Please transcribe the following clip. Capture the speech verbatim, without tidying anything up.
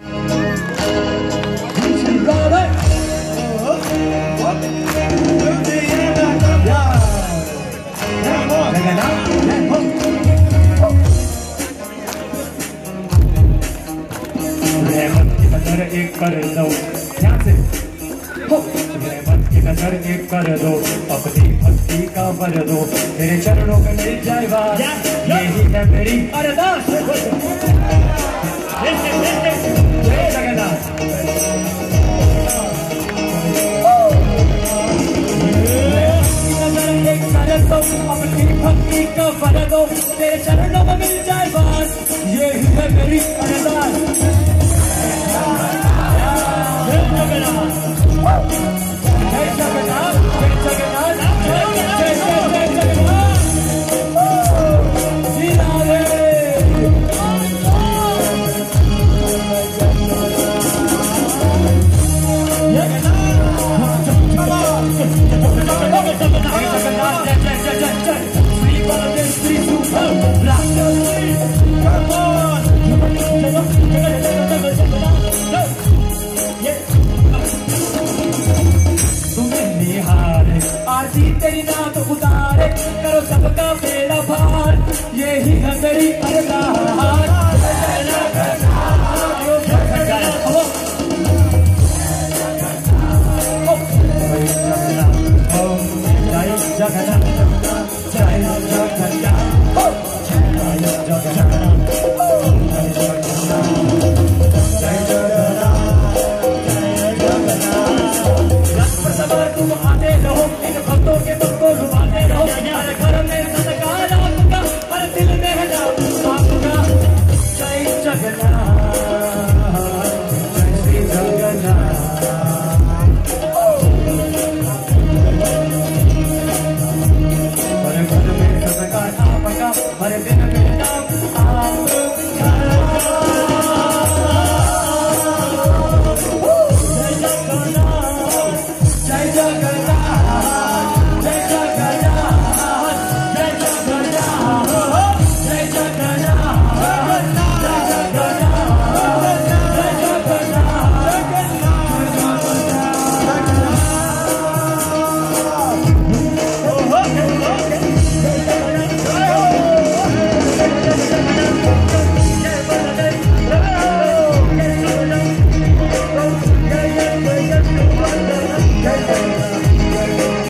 एक कर दो ध्यान से हो रहमत की नजर एक कर दो अपनी भक्ति का भर दो तेरे चरणों में मिल जाए बात यही है मेरी अरदास। जय जगन्नाथ। एक कर दो अपनी भक्ति का भर दो तेरे चरणों में मिल जाए बात यही है मेरी अरदास।